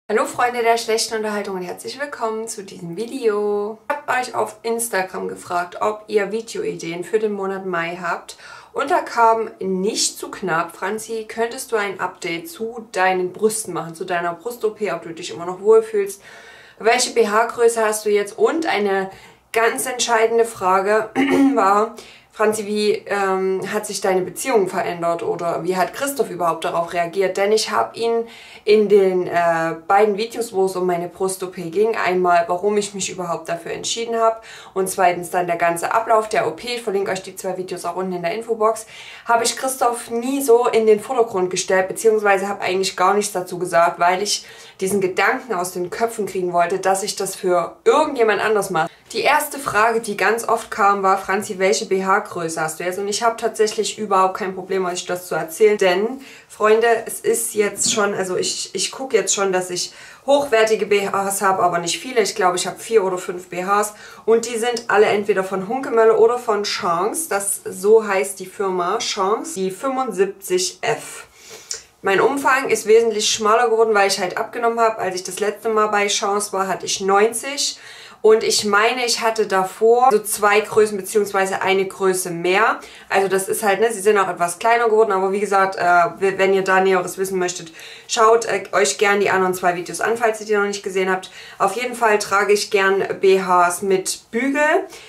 Hallo Freunde der schlechten Unterhaltung und herzlich willkommen zu diesem Video. Ich habe euch auf Instagram gefragt, ob ihr Videoideen für den Monat Mai habt. Und da kam nicht zu knapp: Franzi, könntest du ein Update zu deinen Brüsten machen, zu deiner Brust-OP, ob du dich immer noch wohlfühlst? Welche BH-Größe hast du jetzt? Und eine ganz entscheidende Frage war: Franzi, wie hat sich deine Beziehung verändert oder wie hat Christoph überhaupt darauf reagiert? Denn ich habe ihn in den beiden Videos, wo es um meine Brust-OP ging, einmal, warum ich mich überhaupt dafür entschieden habe und zweitens dann der ganze Ablauf der OP, ich verlinke euch die zwei Videos auch unten in der Infobox, habe ich Christoph nie so in den Vordergrund gestellt, beziehungsweise habe eigentlich gar nichts dazu gesagt, weil ich diesen Gedanken aus den Köpfen kriegen wollte, dass ich das für irgendjemand anders mache. Die erste Frage, die ganz oft kam, war: Franzi, welche BH-Größe hast du jetzt? Und ich habe tatsächlich überhaupt kein Problem, euch das zu erzählen, denn, Freunde, es ist jetzt schon, also ich gucke jetzt schon, dass ich hochwertige BHs habe, aber nicht viele. Ich glaube, ich habe 4 oder 5 BHs und die sind alle entweder von Hunkemöller oder von Chance. So heißt die Firma, Chance, die 75F. Mein Umfang ist wesentlich schmaler geworden, weil ich halt abgenommen habe. Als ich das letzte Mal bei Chance war, hatte ich 90. Und ich meine, ich hatte davor so 2 Größen bzw. eine Größe mehr. Also das ist halt, ne, sie sind auch etwas kleiner geworden. Aber wie gesagt, wenn ihr da Näheres wissen möchtet, schaut euch gern die anderen 2 Videos an, falls ihr die noch nicht gesehen habt. Auf jeden Fall trage ich gern BHs mit Bügel,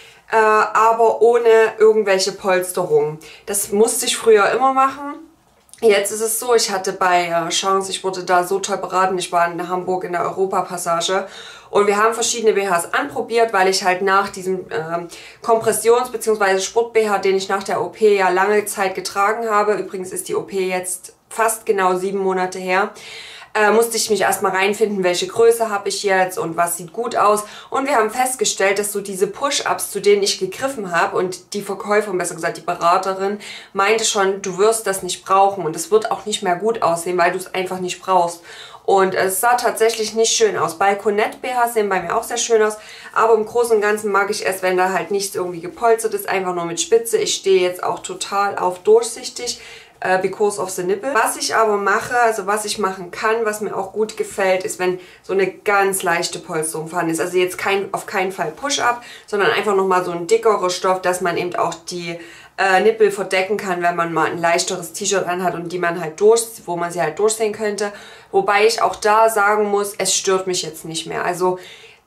aber ohne irgendwelche Polsterung. Das musste ich früher immer machen. Jetzt ist es so, ich hatte bei Chance, ich wurde da so toll beraten, ich war in Hamburg in der Europapassage und wir haben verschiedene BHs anprobiert, weil ich halt nach diesem Kompressions- bzw. Sport-BH, den ich nach der OP ja lange Zeit getragen habe, übrigens ist die OP jetzt fast genau 7 Monate her, musste ich mich erstmal reinfinden, welche Größe habe ich jetzt und was sieht gut aus. Und wir haben festgestellt, dass so diese Push-Ups, zu denen ich gegriffen habe, und die Verkäuferin, besser gesagt die Beraterin, meinte schon, du wirst das nicht brauchen und es wird auch nicht mehr gut aussehen, weil du es einfach nicht brauchst. Und es sah tatsächlich nicht schön aus. Balkonett-BHs sehen bei mir auch sehr schön aus, aber im Großen und Ganzen mag ich es, wenn da halt nichts irgendwie gepolstert ist, einfach nur mit Spitze. Ich stehe jetzt auch total auf durchsichtig, because of the nipple. Was ich aber mache, also was ich machen kann, was mir auch gut gefällt, ist, wenn so eine ganz leichte Polsterung vorhanden ist. Also jetzt auf keinen Fall Push-Up, sondern einfach nochmal so ein dickerer Stoff, dass man eben auch die Nippel verdecken kann, wenn man mal ein leichteres T-Shirt anhat und wo man sie halt durchsehen könnte. Wobei ich auch da sagen muss, es stört mich jetzt nicht mehr. Also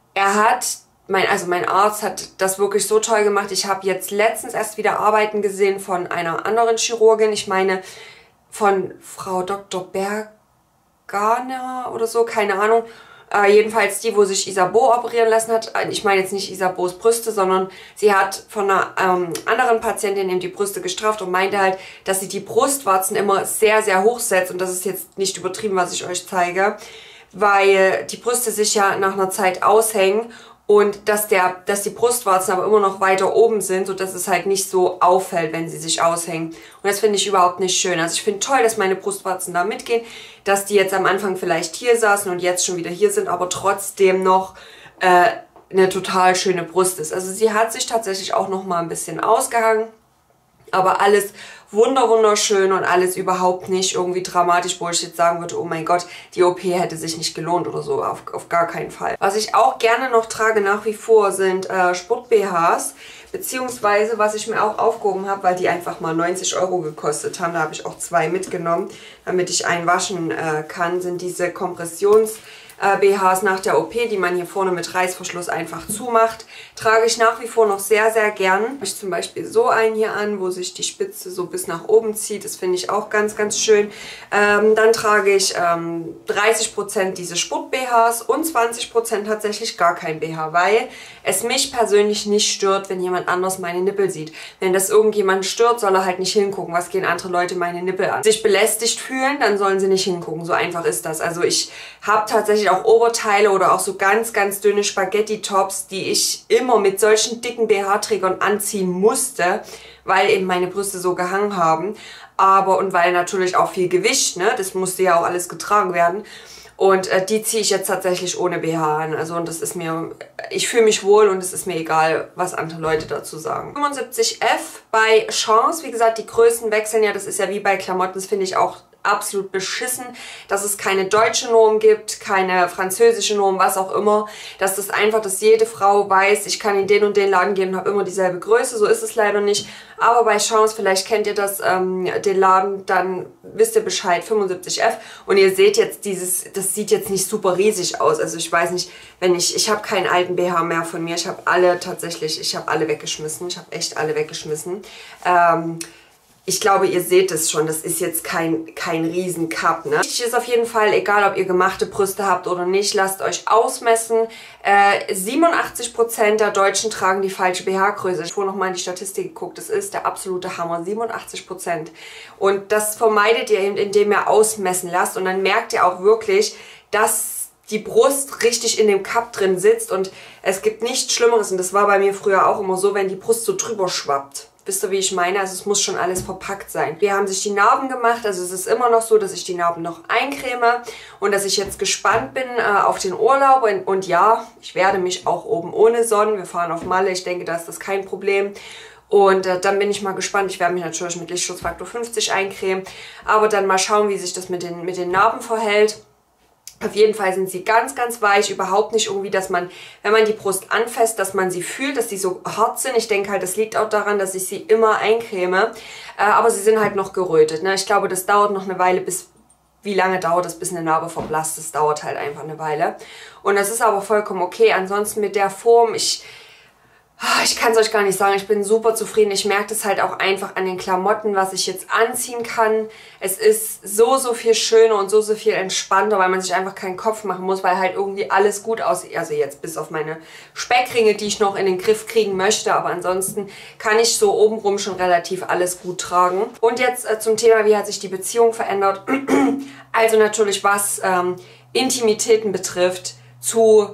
mein Arzt hat das wirklich so toll gemacht. Ich habe jetzt letztens erst wieder Arbeiten gesehen von einer anderen Chirurgin. Ich meine von Frau Dr. Berganer oder so, keine Ahnung. Jedenfalls die, wo sich Isabeau operieren lassen hat. Ich meine jetzt nicht Isabeaus Brüste, sondern sie hat von einer anderen Patientin eben die Brüste gestrafft und meinte halt, dass sie die Brustwarzen immer sehr, sehr hoch setzt. Und das ist jetzt nicht übertrieben, was ich euch zeige, weil die Brüste sich ja nach einer Zeit aushängen und dass die Brustwarzen aber immer noch weiter oben sind, sodass es halt nicht so auffällt, wenn sie sich aushängen. Und das finde ich überhaupt nicht schön. Also ich finde toll, dass meine Brustwarzen da mitgehen, dass die jetzt am Anfang vielleicht hier saßen und jetzt schon wieder hier sind, aber trotzdem noch eine total schöne Brust ist. Also sie hat sich tatsächlich auch noch mal ein bisschen ausgehangen, aber alles wunderschön und alles überhaupt nicht irgendwie dramatisch, wo ich jetzt sagen würde, oh mein Gott, die OP hätte sich nicht gelohnt oder so, auf gar keinen Fall. Was ich auch gerne noch trage nach wie vor sind Sport-BHs, beziehungsweise was ich mir auch aufgehoben habe, weil die einfach mal 90 € gekostet haben, da habe ich auch 2 mitgenommen, damit ich einen waschen kann, sind diese Kompressions-BHs nach der OP, die man hier vorne mit Reißverschluss einfach zumacht. Trage ich nach wie vor noch sehr, sehr gern. Habe ich zum Beispiel so einen hier an, wo sich die Spitze so bis nach oben zieht. Das finde ich auch ganz, ganz schön. Dann trage ich 30% diese Sport-BHs und 20% tatsächlich gar kein BH, weil es mich persönlich nicht stört, wenn jemand anders meine Nippel sieht. Wenn das irgendjemand stört, soll er halt nicht hingucken. Was gehen andere Leute meine Nippel an? Sich belästigt fühlen, dann sollen sie nicht hingucken. So einfach ist das. Also ich habe tatsächlich auch Oberteile oder auch so ganz, ganz dünne Spaghetti-Tops, die ich immer mit solchen dicken BH-Trägern anziehen musste, weil eben meine Brüste so gehangen haben. Und weil natürlich auch viel Gewicht, ne, das musste ja auch alles getragen werden. Und die ziehe ich jetzt tatsächlich ohne BH an. Also und das ist mir, ich fühle mich wohl und es ist mir egal, was andere Leute dazu sagen. 75F bei Chance, wie gesagt, die Größen wechseln ja, das ist ja wie bei Klamotten, das finde ich auch absolut beschissen, dass es keine deutsche Norm gibt, keine französische Norm, was auch immer. Dass das einfach, dass jede Frau weiß, ich kann in den und den Laden gehen und habe immer dieselbe Größe. So ist es leider nicht. Aber bei Chance, vielleicht kennt ihr das, den Laden, dann wisst ihr Bescheid, 75F. Und ihr seht jetzt das sieht jetzt nicht super riesig aus. Also ich weiß nicht, ich habe keinen alten BH mehr von mir. Ich habe alle weggeschmissen. Ich habe echt alle weggeschmissen. Ich glaube, ihr seht es schon, das ist jetzt kein riesen Cup, ne? Wichtig ist auf jeden Fall, egal ob ihr gemachte Brüste habt oder nicht, lasst euch ausmessen. 87% der Deutschen tragen die falsche BH-Größe. Ich habe vorhin nochmal in die Statistik geguckt, das ist der absolute Hammer, 87%. Und das vermeidet ihr eben, indem ihr ausmessen lasst. Und dann merkt ihr auch wirklich, dass die Brust richtig in dem Cup drin sitzt. Und es gibt nichts Schlimmeres, und das war bei mir früher auch immer so, wenn die Brust so drüber schwappt. Wisst ihr, wie ich meine? Also es muss schon alles verpackt sein. Wir haben sich die Narben gemacht, also es ist immer noch so, dass ich die Narben noch eincreme und dass ich jetzt gespannt bin auf den Urlaub. Und ja, ich werde mich auch oben ohne sonnen. Wir fahren auf Malle, ich denke, da ist das kein Problem. Und dann bin ich mal gespannt. Ich werde mich natürlich mit Lichtschutzfaktor 50 eincremen, aber dann mal schauen, wie sich das mit den Narben verhält. Auf jeden Fall sind sie ganz, ganz weich, überhaupt nicht irgendwie, dass man, wenn man die Brust anfasst, dass man sie fühlt, dass sie so hart sind. Ich denke halt, das liegt auch daran, dass ich sie immer eincreme, aber sie sind halt noch gerötet, ne? Ich glaube, das dauert noch eine Weile, wie lange dauert es, bis eine Narbe verblasst? Das dauert halt einfach eine Weile. Und das ist aber vollkommen okay. Ansonsten mit der Form, ich kann es euch gar nicht sagen, ich bin super zufrieden. Ich merke das halt auch einfach an den Klamotten, was ich jetzt anziehen kann. Es ist so viel schöner und so viel entspannter, weil man sich einfach keinen Kopf machen muss, weil halt irgendwie alles gut aussieht. Also jetzt bis auf meine Speckringe, die ich noch in den Griff kriegen möchte, aber ansonsten kann ich so obenrum schon relativ alles gut tragen. Und jetzt zum Thema, wie hat sich die Beziehung verändert? Also natürlich, was Intimitäten betrifft, zu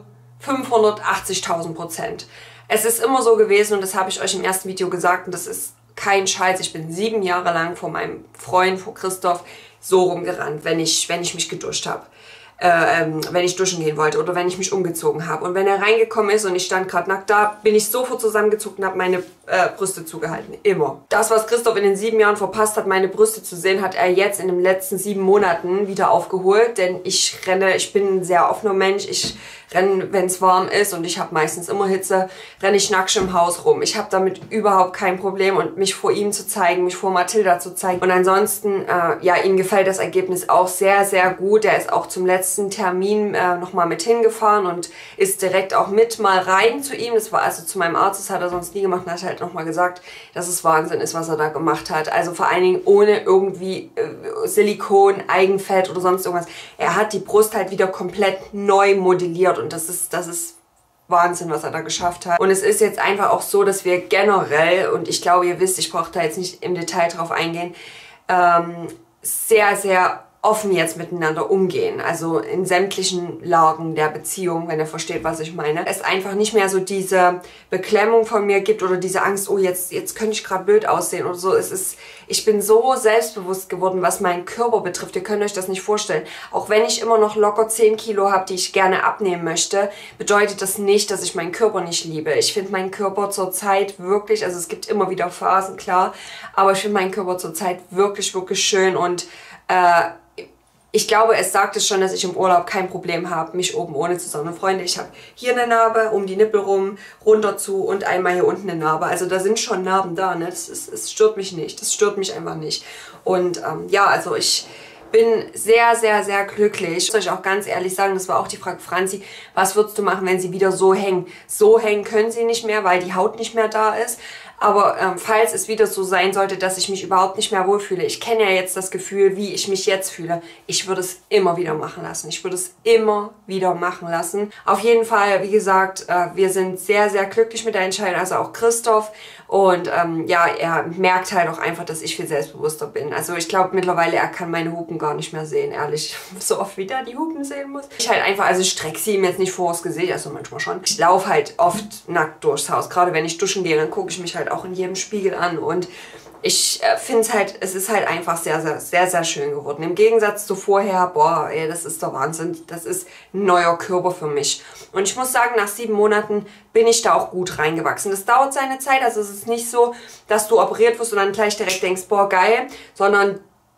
580.000%. Es ist immer so gewesen, und das habe ich euch im ersten Video gesagt, und das ist kein Scheiß, ich bin 7 Jahre lang vor meinem Freund, vor Christoph, so rumgerannt, wenn ich mich geduscht habe. Wenn ich duschen gehen wollte oder wenn ich mich umgezogen habe. Und wenn er reingekommen ist und ich stand gerade nackt da, bin ich sofort zusammengezuckt und habe meine Brüste zugehalten. Immer. Das, was Christoph in den 7 Jahren verpasst hat, meine Brüste zu sehen, hat er jetzt in den letzten 7 Monaten wieder aufgeholt. Denn ich bin ein sehr offener Mensch. Ich renne, wenn es warm ist, und ich habe meistens immer Hitze, renne ich nackt im Haus rum. Ich habe damit überhaupt kein Problem, und mich vor ihm zu zeigen, mich vor Mathilda zu zeigen. Und ansonsten, ja, ihm gefällt das Ergebnis auch sehr, sehr gut. Er ist auch zum letzten Termin nochmal mit hingefahren und ist direkt auch mit mal rein zu ihm. Das war also zu meinem Arzt, das hat er sonst nie gemacht, und hat halt nochmal gesagt, dass es Wahnsinn ist, was er da gemacht hat. Also vor allen Dingen ohne irgendwie Silikon, Eigenfett oder sonst irgendwas. Er hat die Brust halt wieder komplett neu modelliert, und das ist Wahnsinn, was er da geschafft hat. Und es ist jetzt einfach auch so, dass wir generell, und ich glaube, ihr wisst, ich brauche da jetzt nicht im Detail drauf eingehen, sehr, sehr offen jetzt miteinander umgehen. Also in sämtlichen Lagen der Beziehung, wenn ihr versteht, was ich meine. Es einfach nicht mehr so diese Beklemmung von mir gibt oder diese Angst, oh, jetzt könnte ich gerade blöd aussehen oder so. Ich bin so selbstbewusst geworden, was meinen Körper betrifft. Ihr könnt euch das nicht vorstellen. Auch wenn ich immer noch locker 10 Kilo habe, die ich gerne abnehmen möchte, bedeutet das nicht, dass ich meinen Körper nicht liebe. Ich finde meinen Körper zurzeit wirklich, also es gibt immer wieder Phasen, klar, aber ich finde meinen Körper zurzeit wirklich, wirklich schön, und ich glaube, es sagt es schon, dass ich im Urlaub kein Problem habe, mich oben ohne zu sonnen. Freunde, ich habe hier eine Narbe, um die Nippel rum, runter zu, und einmal hier unten eine Narbe. Also da sind schon Narben da, ne? Es stört mich nicht. Das stört mich einfach nicht. Und ja, also ich bin sehr, sehr, sehr glücklich. Ich muss euch auch ganz ehrlich sagen, das war auch die Frage, Franzi, was würdest du machen, wenn sie wieder so hängen? So hängen können sie nicht mehr, weil die Haut nicht mehr da ist. Aber falls es wieder so sein sollte, dass ich mich überhaupt nicht mehr wohlfühle, ich kenne ja jetzt das Gefühl, wie ich mich jetzt fühle, ich würde es immer wieder machen lassen. Ich würde es immer wieder machen lassen. Auf jeden Fall, wie gesagt, wir sind sehr, sehr glücklich mit der Entscheidung, also auch Christoph. Und ja, er merkt halt auch einfach, dass ich viel selbstbewusster bin. Also ich glaube mittlerweile, er kann meine Hupen gar nicht mehr sehen, ehrlich. So oft wie er die Hupen sehen muss. Ich halt einfach, also ich strecke sie ihm jetzt nicht vors Gesicht, also manchmal schon. Ich laufe halt oft nackt durchs Haus. Gerade wenn ich duschen gehe, dann gucke ich mich halt auch in jedem Spiegel an, und ich finde es halt, es ist halt einfach sehr, sehr, sehr, sehr schön geworden. Im Gegensatz zu vorher, boah, ey, das ist der Wahnsinn. Das ist ein neuer Körper für mich. Und ich muss sagen, nach 7 Monaten bin ich da auch gut reingewachsen. Das dauert seine Zeit, also es ist nicht so, dass du operiert wirst und dann gleich direkt denkst, boah, geil, sondern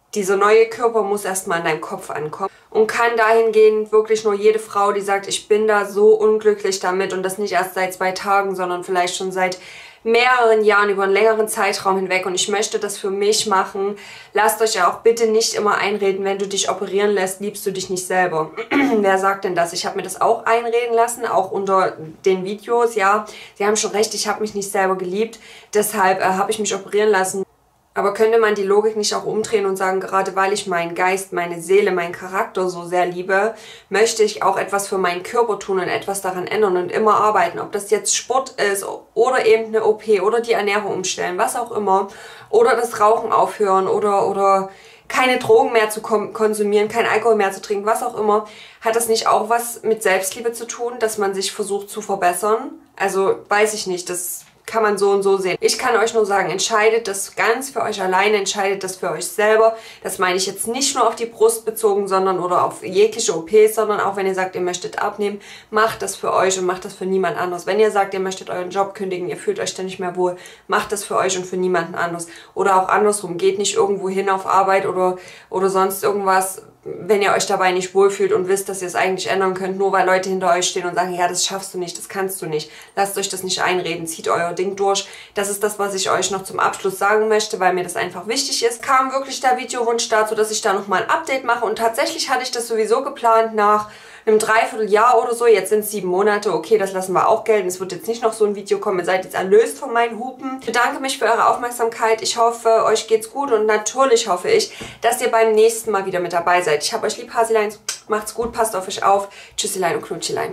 Dieser neue Körper muss erstmal in deinem Kopf ankommen und kann dahingehend wirklich nur jede Frau, die sagt, ich bin da so unglücklich damit und das nicht erst seit 2 Tagen, sondern vielleicht schon seit mehreren Jahren, über einen längeren Zeitraum hinweg und ich möchte das für mich machen. Lasst euch ja auch bitte nicht immer einreden, wenn du dich operieren lässt, liebst du dich nicht selber. Wer sagt denn das? Ich habe mir das auch einreden lassen, auch unter den Videos, ja. Sie haben schon recht, ich habe mich nicht selber geliebt, deshalb habe ich mich operieren lassen. Aber könnte man die Logik nicht auch umdrehen und sagen, gerade weil ich meinen Geist, meine Seele, meinen Charakter so sehr liebe, möchte ich auch etwas für meinen Körper tun und etwas daran ändern und immer arbeiten. Ob das jetzt Sport ist oder eben eine OP oder die Ernährung umstellen, was auch immer. Oder das Rauchen aufhören oder keine Drogen mehr zu konsumieren, kein Alkohol mehr zu trinken, was auch immer. Hat das nicht auch was mit Selbstliebe zu tun, dass man sich versucht zu verbessern? Also weiß ich nicht, das kann man so und so sehen. Ich kann euch nur sagen, entscheidet das ganz für euch alleine, entscheidet das für euch selber. Das meine ich jetzt nicht nur auf die Brust bezogen, sondern oder auf jegliche OPs, sondern auch wenn ihr sagt, ihr möchtet abnehmen, macht das für euch und macht das für niemand anderes. Wenn ihr sagt, ihr möchtet euren Job kündigen, ihr fühlt euch da nicht mehr wohl, macht das für euch und für niemanden anderes. Oder auch andersrum, geht nicht irgendwo hin auf Arbeit oder sonst irgendwas, wenn ihr euch dabei nicht wohlfühlt und wisst, dass ihr es eigentlich ändern könnt, nur weil Leute hinter euch stehen und sagen, ja, das schaffst du nicht, das kannst du nicht. Lasst euch das nicht einreden, zieht euer Ding durch. Das ist das, was ich euch noch zum Abschluss sagen möchte, weil mir das einfach wichtig ist. Kam wirklich der Videowunsch dazu, dass ich da nochmal ein Update mache und tatsächlich hatte ich das sowieso geplant nach einem Dreivierteljahr oder so. Jetzt sind es 7 Monate, okay, das lassen wir auch gelten. Es wird jetzt nicht noch so ein Video kommen, ihr seid jetzt erlöst von meinen Hupen. Ich bedanke mich für eure Aufmerksamkeit. Ich hoffe, euch geht's gut und natürlich hoffe ich, dass ihr beim nächsten Mal wieder mit dabei seid. Ich habe euch lieb, Hasilein. Macht's gut, passt auf euch auf. Tschüssilein und Knutschelein.